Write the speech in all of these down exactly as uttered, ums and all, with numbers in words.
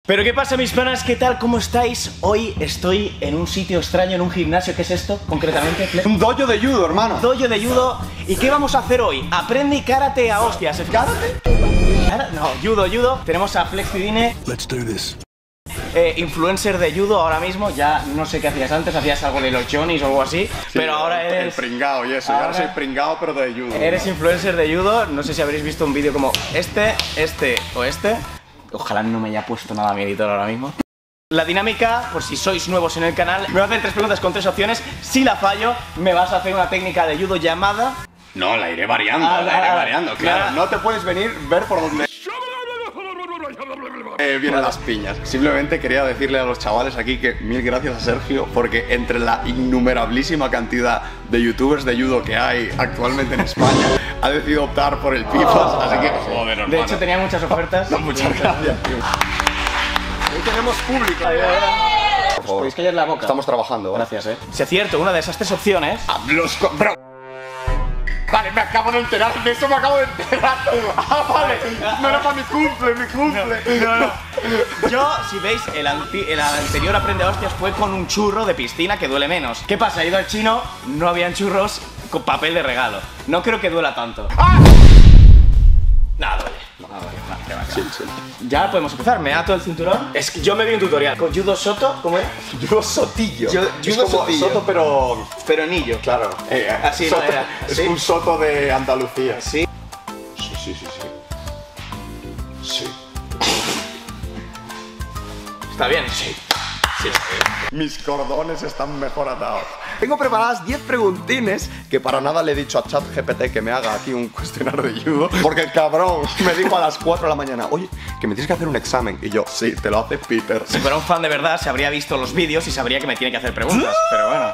Pero qué pasa, mis panas, ¿qué tal? ¿Cómo estáis? Hoy estoy en un sitio extraño, en un gimnasio. ¿Qué es esto, concretamente? Un dojo de judo, hermano. Un dojo de judo. ¿Y qué vamos a hacer hoy? Aprende karate a hostias. ¿Karate? No, judo, judo. Tenemos a Flexidine. Let's do this. Eh, influencer de judo ahora mismo. Ya no sé qué hacías antes, hacías algo de los Johnnies o algo así. Sí, pero ahora el, eres... el pringao y eso, ahora... yo ahora soy pringao pero de judo. Eres influencer de judo. No sé si habréis visto un vídeo como este, este o este. Ojalá no me haya puesto nada mi editor ahora mismo. La dinámica, por si sois nuevos en el canal, me vas a hacer tres preguntas con tres opciones. Si la fallo, me vas a hacer una técnica de judo llamada... No, la iré variando, ah, la iré ah, variando, claro. claro. No te puedes venir, ver por dónde... Eh, vienen las piñas. Simplemente quería decirle a los chavales aquí que mil gracias a Sergio, porque entre la innumerabilísima cantidad de youtubers de judo que hay actualmente en España, ha decidido optar por el Pifas, oh, así que joder, hermano. De hecho tenía muchas ofertas. No, muchas gracias. Hoy tenemos público. Os podéis callar la boca. Estamos trabajando. Gracias, eh. Si es cierto, una de esas tres opciones... Los bro. Vale, me acabo de enterar, de eso me acabo de enterar. Ah, vale, no era para mi cumple, mi cumple. No, no, no. Yo, si veis, el, el anterior Aprende a Hostias fue con un churro de piscina que duele menos. ¿Qué pasa? He ido al chino, no habían churros con papel de regalo. No creo que duela tanto. ¡Ah! Nada, duele. No, no, duele. No, que va, que va. Sí, sí. Ya podemos empezar. ¿Me ato el cinturón? Es que yo me vi un tutorial con judo soto, ¿cómo es? Judo sotillo. Yo, judo es como sotillo. Soto, pero... Pero anillo. Claro. Eh, Así soto, no era. Es ¿Sí? un soto de Andalucía. Sí. Sí, sí, sí, sí. Sí. ¿Está bien? Sí. Sí. Mis cordones están mejor atados. Tengo preparadas diez preguntines que para nada le he dicho a ChatGPT que me haga aquí un cuestionario de judo, porque el cabrón me dijo a las cuatro de la mañana: oye, que me tienes que hacer un examen. Y yo, sí, te lo hace Peter. Si fuera un fan de verdad, se habría visto los vídeos y sabría que me tiene que hacer preguntas. Pero bueno.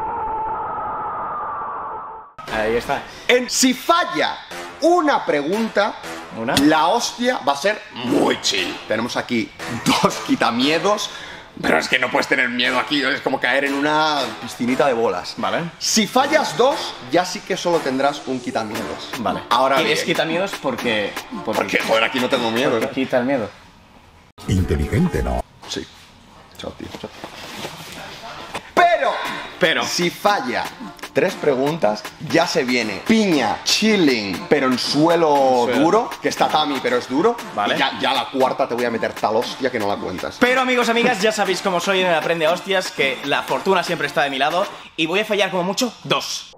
Ahí está. En si falla una pregunta, ¿Una? la hostia va a ser muy chill. Tenemos aquí dos quitamiedos. Pero es que no puedes tener miedo aquí, es como caer en una piscinita de bolas. Vale. Si fallas dos, ya sí que solo tendrás un quitamiedos. Vale. Ahora bien. Es quitamiedos porque... Porque, porque joder, aquí no tengo miedo. Porque ¿eh? quita el miedo. Inteligente, ¿no? Sí. Chao, tío. Chao. Pero, pero, si falla tres preguntas, ya se viene piña, chilling, pero en suelo, suelo. duro, que es tatami, pero es duro. Vale. Y ya, ya la cuarta te voy a meter tal hostia que no la cuentas. Pero amigos, amigas, ya sabéis cómo soy en el Aprende a Hostias, que la fortuna siempre está de mi lado y voy a fallar como mucho dos.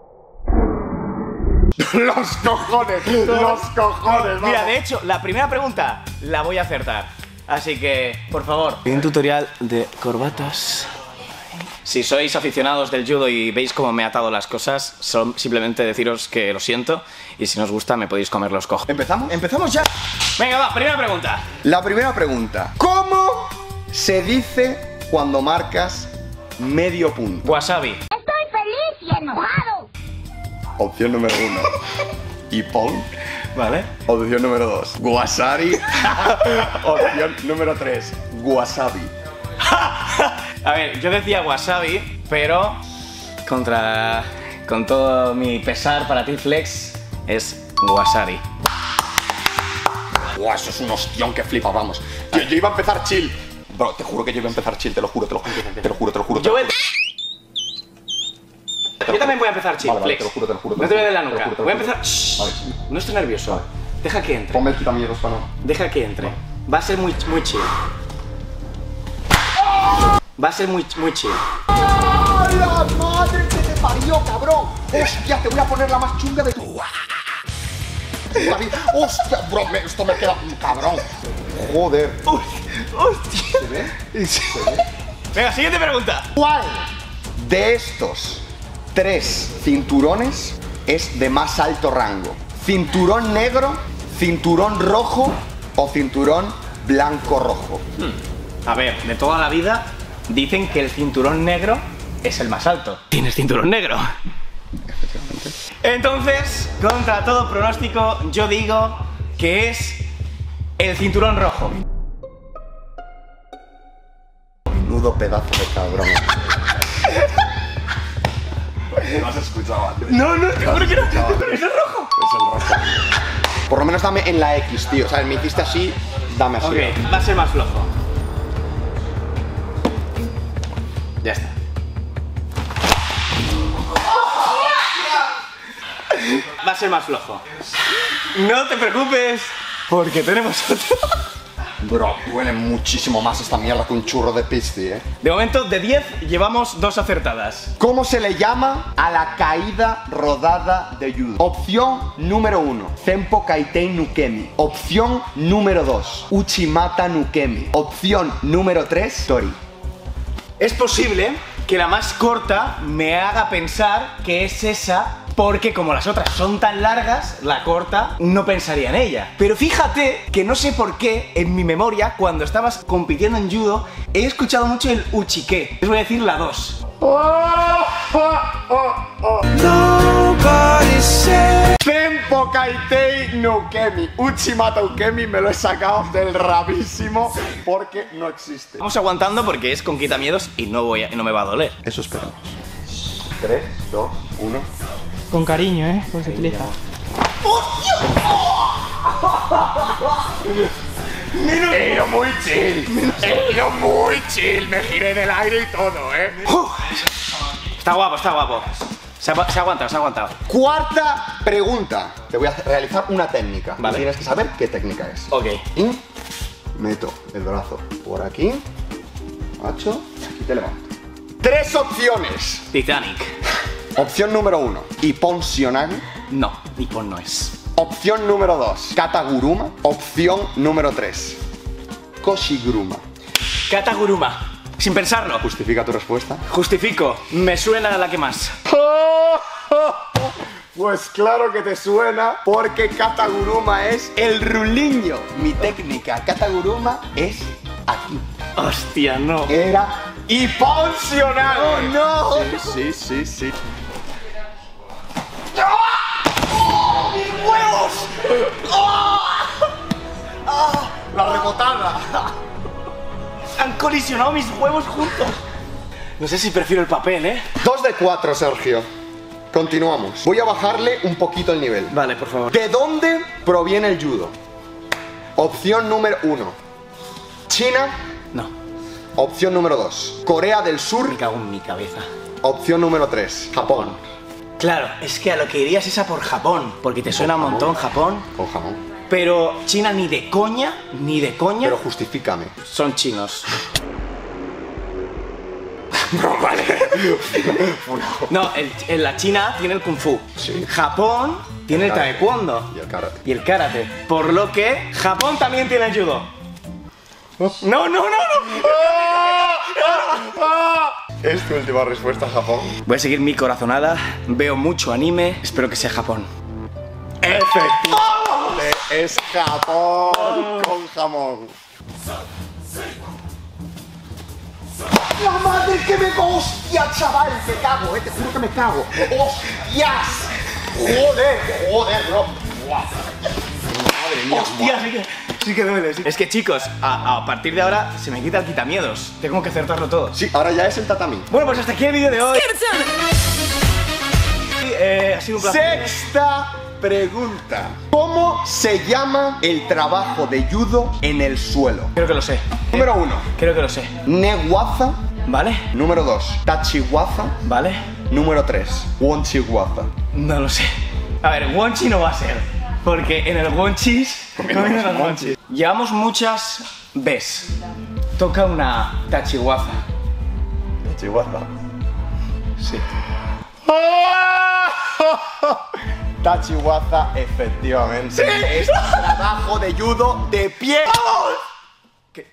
Los cojones, los cojones. Mira, vamos. De hecho, la primera pregunta la voy a acertar. Así que, por favor, un tutorial de corbatas. Si sois aficionados del judo y veis cómo me he atado las cosas, son simplemente deciros que lo siento y si no os gusta me podéis comer los cojos. ¿Empezamos? ¿Empezamos ya? Venga, va, primera pregunta. La primera pregunta. ¿Cómo se dice cuando marcas medio punto? Wasabi. Estoy feliz y enojado. Opción número uno. Ipon. Vale. Opción número dos. Wasabi. Opción número tres. Wasabi. A ver, yo decía wasabi, pero contra... con todo mi pesar para ti, Flex, es wasabi. Wow, eso es un hostión que flipa, vamos. Yo, yo iba a empezar chill. Bro, te juro que yo iba a empezar chill, te lo juro, te lo juro, te lo juro, te lo juro. Te lo juro. Yo, yo también voy a empezar chill, vale, vale, Flex. te lo juro, te lo juro. No te voy a dar la nuca. Juro, voy a empezar... Shh, vale. No estoy nervioso. Vale. Deja que entre. Ponme el quitamiedos para no. Deja que entre. Va a ser muy, muy chill. Va a ser muy, muy chill. ¡Ay, la madre que te parió, cabrón! ¡Hostia, te voy a poner la más chunga de tu... ¡Hostia, bro! Me, esto me queda... ¡Cabrón! ¡Joder! ¡Hostia! ¿Se ve? ¿Se ve? Venga, siguiente pregunta. ¿Cuál de estos tres cinturones es de más alto rango? ¿Cinturón negro, cinturón rojo o cinturón blanco-rojo? Hmm. A ver, de toda la vida dicen que el cinturón negro es el más alto. ¿Tienes cinturón negro? Entonces, contra todo pronóstico, yo digo que es el cinturón rojo. Menudo pedazo de cabrón. No has escuchado antes. No, no, te juro que no. Pero es el rojo. Es el rojo. Por lo menos dame en la X, tío. O sea, me hiciste así, dame así. Ok, va a ser más flojo. Ya está. Va a ser más flojo. No te preocupes, porque tenemos otro. Bro, huele muchísimo más esta mierda que un churro de pisti, eh. De momento, de diez, llevamos dos acertadas. ¿Cómo se le llama a la caída rodada de judo? Opción número uno, Senpo Kaitei Nukemi. Opción número dos, Uchimata Nukemi. Opción número tres, Tori. Es posible que la más corta me haga pensar que es esa, porque como las otras son tan largas, la corta no pensaría en ella. Pero fíjate que no sé por qué en mi memoria, cuando estabas compitiendo en judo, he escuchado mucho el uchike. Les voy a decir la dos. Senpo Kaitei Nukemi. Uchimata Nukemi me lo he sacado del rabísimo porque no existe. Vamos aguantando porque es con quitamiedos y no, voy a, no me va a doler. Eso esperamos. tres, dos, uno. Con cariño, ¿eh? Pues se utiliza. He ido muy chill. He ido muy chill. Me giré en el aire y todo, eh. Está guapo, está guapo. Se ha, se ha aguantado, se ha aguantado. Cuarta pregunta. Te voy a realizar una técnica. Vale. Y tienes que saber qué técnica es. Ok. Y meto el brazo por aquí. Macho. Y te levanto. Tres opciones. Titanic. Opción número uno, Ippon Shionage. No, Nippon no es. Opción número dos, Kataguruma. Opción número tres, Koshiguruma. Kataguruma. Sin pensarlo. Justifica tu respuesta. Justifico. Me suena a la que más. Pues claro que te suena, porque Kataguruma es el ruliño. Mi técnica Kataguruma es aquí. Hostia, no. Era Ippon Shionage. ¡Oh, no! Sí, sí, sí, sí. ¡Mis huevos! La rebotada. Han colisionado mis huevos juntos. No sé si prefiero el papel, ¿eh? Dos de cuatro, Sergio. Continuamos. Voy a bajarle un poquito el nivel. Vale, por favor. ¿De dónde proviene el judo? Opción número uno, China. No, Opción número dos, Corea del Sur. me cago en mi cabeza. Opción número tres, Japón. Claro, es que a lo que irías es a por Japón, porque te suena un montón Japón. Con jamón. Pero China ni de coña, ni de coña. Pero justifícame. Son chinos. No, vale. No, el- en la China tiene el kung fu. Sí. Japón tiene el Karate. taekwondo. Y el karate. Y el karate. Por lo que Japón también tiene el judo. No, no, no, no. ¿Es tu última respuesta, Japón? Voy a seguir mi corazonada. Veo mucho anime. Espero que sea Japón. Efectivamente, es Japón con jamón. La madre que me... ¡Hostia, chaval! Me cago, eh, te juro que me cago. ¡Hostias! Joder, joder, bro. Buah. Madre mía. Hostia, sí que, sí que duele. sí. Es que chicos, a, a partir de ahora se me quita el quitamiedos. Tengo que acertarlo todo. Sí, ahora ya es el tatami. Bueno, pues hasta aquí el vídeo de hoy. Eh, ha sido un placer. Sexta pregunta. ¿Cómo se llama el trabajo de judo en el suelo? Creo que lo sé. Número uno, Creo que lo sé. Newaza. ¿Vale? Número dos, Tachiwaza. ¿Vale? Número tres, Wonchiwaza. No lo sé. A ver, Wonchi no va a ser. Porque en el Wonchis comiendo los Wonchis. Llevamos muchas Bs. Toca una Tachiwaza. Tachiwaza. Sí. Tachiwaza, efectivamente. ¡Sí! Es trabajo de judo de pie. ¿Qué?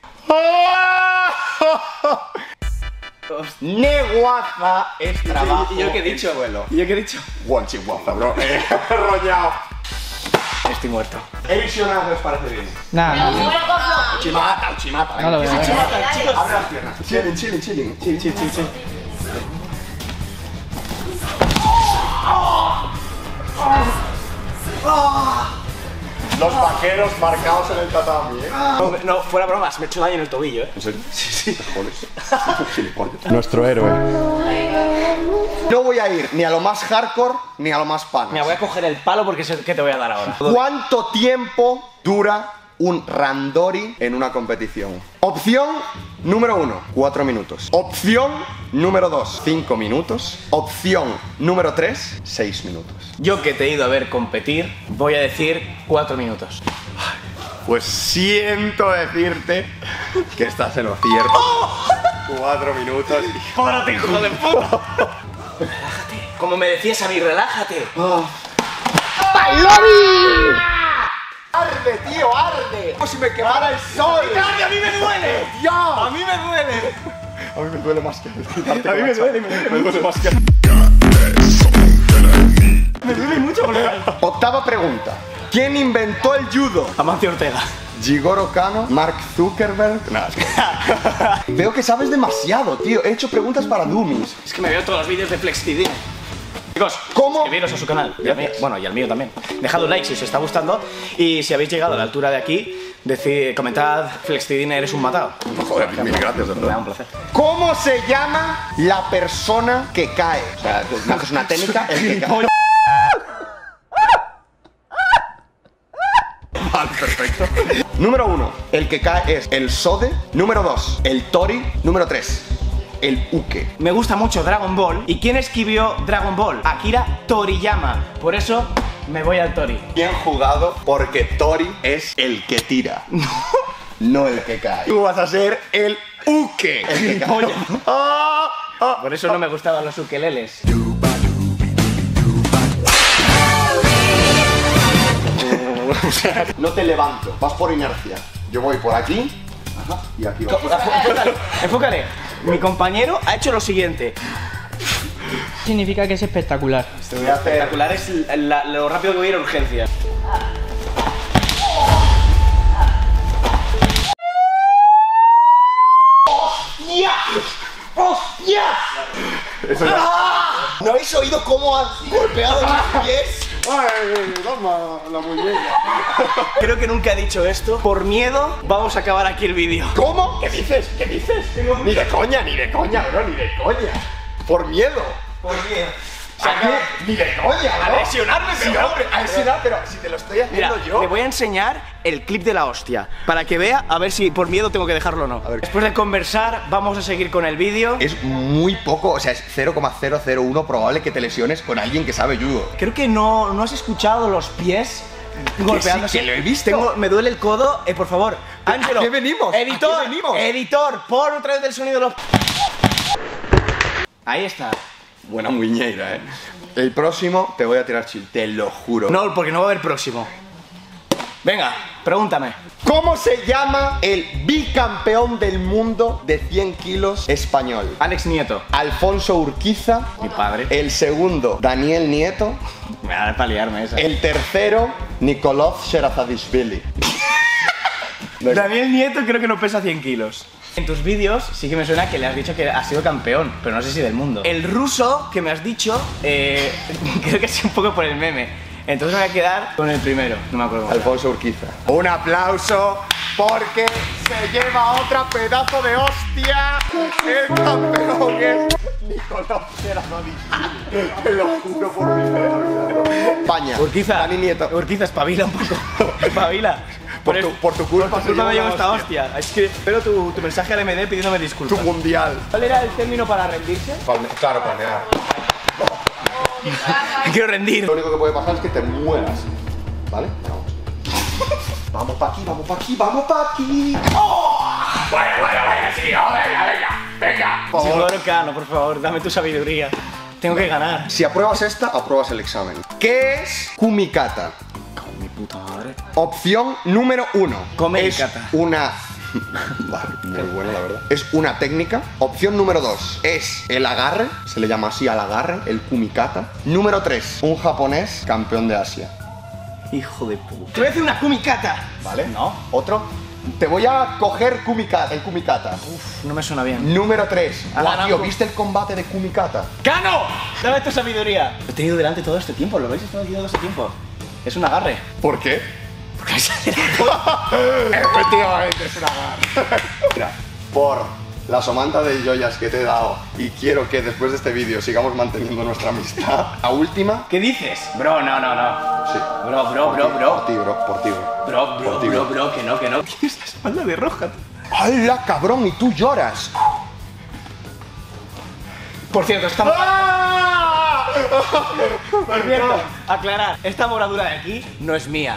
Newaza es trabajo ¿Y yo qué he en dicho? suelo. ¿Y yo qué he dicho? Wonchiwaza, bro. Eh, rollado. Estoy muerto. Ericcionado, ¿os parece bien? Nada, no, Uchimata, Uchimata. no lo veo. Chicos, abre las piernas. Chilling, chilling, chilling. Chill, chill, chill, chill. Los vaqueros marcados en el tatami, ¿eh? No, no, fuera bromas, me he hecho daño en el tobillo, ¿eh? ¿En serio? Sí, sí. Joder. Nuestro héroe. No voy a ir ni a lo más hardcore ni a lo más pan. Mira, voy a coger el palo porque sé que te voy a dar ahora. ¿Cuánto tiempo dura un randori en una competición? Opción número uno, cuatro minutos. Opción número dos, cinco minutos. Opción número tres, seis minutos. Yo que te he ido a ver competir, voy a decir cuatro minutos. Pues siento decirte que estás en lo cierto. Cuatro minutos. ¡Párate, hijo de puta! Relájate. Como me decías a mí, relájate. ¡Bailobi! ¡Arde, tío, arde! ¡Como si me quemara el sol! ¡Arde, a mí me duele! ¡Ya! ¡A mí me duele! A mí me duele más que A mí me duele, me duele, me duele más que... Me duele mucho, colega. Octava pregunta. ¿Quién inventó el judo? Amancio Ortega. Jigoro Kano, Mark Zuckerberg. Nada, es que... Veo que sabes demasiado, tío. He hecho preguntas para dummies. Es que me veo todos los vídeos de Flextidine. Chicos, ¿cómo? suscribiros a su canal, y al mío, bueno, y al mío también. Dejad un like si os está gustando. Y si habéis llegado a la altura de aquí, decid, comentad, Flextidine, eres un matado. Joder, mil gracias, de Me da verdad. un placer. ¿Cómo se llama la persona que cae? O sea, es una técnica, el que cae. Vale, perfecto. Número uno, el que cae es el Sode. Número dos, el Tori. Número tres, el Uke. Me gusta mucho Dragon Ball. ¿Y quién escribió Dragon Ball? Akira Toriyama. Por eso me voy al Tori. Bien jugado, porque Tori es el que tira, no el que cae. Tú vas a ser el Uke. El que cae. Ah, ah. Por eso no me gustaban los ukeleles. No te levanto, vas por inercia. Yo voy por aquí. Ajá. Y aquí vas. Enfócale, enfócale. Mi compañero ha hecho lo siguiente. Significa que es espectacular. Voy a hacer. Espectacular es la- lo rápido que voy a ir a urgencias. ¡Hostia! Eso ya. ¿No habéis oído cómo has golpeado mis pies? ¡Ay, toma la muñeca! Creo que nunca he dicho esto. Por miedo, vamos a acabar aquí el vídeo. ¿Cómo? ¿Qué dices? ¿Qué dices? Ni de coña, ni de coña, bro, ni de coña. Por miedo. Por miedo. O sea, que- ni de coña, A bro. lesionarme, Sí, pero- hombre, a lesionar, pero si te lo estoy haciendo Mira, yo. le voy a enseñar el clip de la hostia para que vea a ver si por miedo tengo que dejarlo o no. A ver. Después de conversar, vamos a seguir con el vídeo. Es muy poco, o sea, es cero coma cero cero uno probable que te lesiones con alguien que sabe judo. Creo que no, no has escuchado los pies golpeándose. que lo he visto. Tengo- me duele el codo. Eh, por favor, Ángelo. ¿a qué venimos? ¿A Editor, qué venimos? editor, pon otra vez el sonido de los... Ahí está. Buena muñeira, eh. El próximo te voy a tirar chill, te lo juro. No, porque no va a haber próximo. Venga, pregúntame. ¿Cómo se llama el bicampeón del mundo de cien kilos español? Alex Nieto. Alfonso Urquiza. Mi padre. El segundo, Daniel Nieto. Me va a dar para liarme esa. El tercero, Nikolov Sherazadishvili. Daniel Nieto creo que no pesa cien kilos. En tus vídeos sí que me suena que le has dicho que has sido campeón, pero no sé si del mundo. El ruso que me has dicho, eh, creo que es un poco por el meme. Entonces me voy a quedar con el primero, no me acuerdo. Alfonso Urquiza. Un aplauso porque se lleva otra pedazo de hostia. El campeón es Nikolov Sherazadishvili. Te lo juro por mi vida. España. Urquiza, Dani Nieto. Urquiza, espabila un poco. Espabila. Por tu, por tu culpa, Por tu culpa me llevo esta hostia. Es que espero tu, tu mensaje al M D pidiéndome Tu disculpas. mundial. ¿Cuál era el término para rendirse? Palme- claro, palmear. Quiero rendir. Lo único que puede pasar es que te mueras. ¿Vale? Vamos. Vamos pa' aquí, vamos pa' aquí, vamos pa' aquí. Bueno, bueno, vaya, sí, venga, venga, venga. Por favor. Sigoro Cano, por favor, dame tu sabiduría. Tengo que ganar. Si apruebas esta, apruebas el examen. ¿Qué es kumikata? Mi puta madre. Opción número uno. Kumikata. Es una... Vale, muy buena la verdad. Es una técnica. Opción número dos es el agarre. Se le llama así al agarre, el kumikata. Número tres, un japonés campeón de Asia. Hijo de puta. Te voy a hacer una kumikata. ¿Vale? No. Otro. Te voy a coger kumikata, el kumikata. Uf, no me suena bien. Número tres. Ha Guau, ganado tío, con- ¿viste el combate de kumikata? ¡Cano! Dame tu sabiduría. Lo he tenido delante todo este tiempo, lo habéis estado diciendo todo este tiempo. Es un agarre. ¿Por qué? Porque es- Efectivamente, es un agarre. Mira, por la somanta de joyas que te he dado y quiero que después de este vídeo sigamos manteniendo nuestra amistad. La última. ¿Qué dices? Bro, no, no, no. Sí. Bro, bro, Por bro, ti, bro. Por ti, bro, por ti, bro. Bro, bro, Por ti, bro, bro, que no, que no. Tienes la espalda de roja. ¡Hala, cabrón! Y tú lloras. Por cierto, esta ¡Ah! Por cierto, aclarar, esta moradura de aquí no es mía.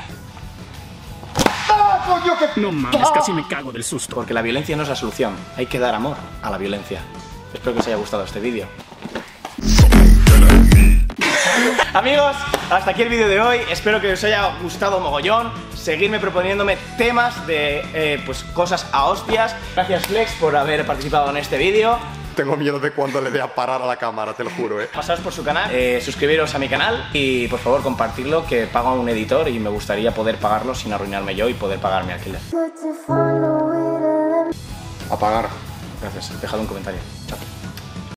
¡Ah, coño, que... No mames, casi me cago del susto. Porque la violencia no es la solución. Hay que dar amor a la violencia. Espero que os haya gustado este vídeo. Amigos, hasta aquí el vídeo de hoy. Espero que os haya gustado mogollón. Seguidme proponiéndome temas de eh, pues cosas a hostias. Gracias, Flex, por haber participado en este vídeo. Tengo miedo de cuando le dé a parar a la cámara, te lo juro, eh. Pasaos por su canal, eh, suscribiros a mi canal y por favor compartirlo, que pago a un editor y me gustaría poder pagarlo sin arruinarme yo y poder pagar mi alquiler. Apagar. Gracias, dejad un comentario. Chao.